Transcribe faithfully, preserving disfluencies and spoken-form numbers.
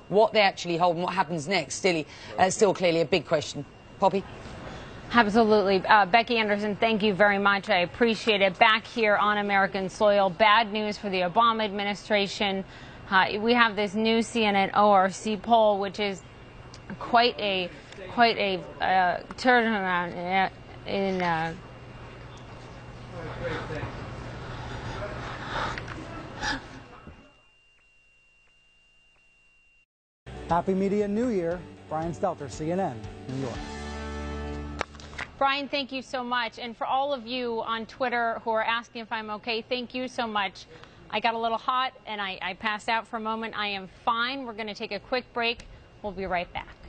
what they actually hold and what happens next, still, uh, still clearly a big question. Poppy? Absolutely. Uh, Becky Anderson, thank you very much. I appreciate it. Back here on American soil, bad news for the Obama administration. Uh, we have this new C N N O R C poll, which is quite a quite a uh, turnaround in. Uh, Happy Media New Year. Brian Stelter, C N N, New York. Brian, thank you so much. And for all of you on Twitter who are asking if I'm okay, thank you so much. I got a little hot and I, I passed out for a moment. I am fine. We're going to take a quick break. We'll be right back.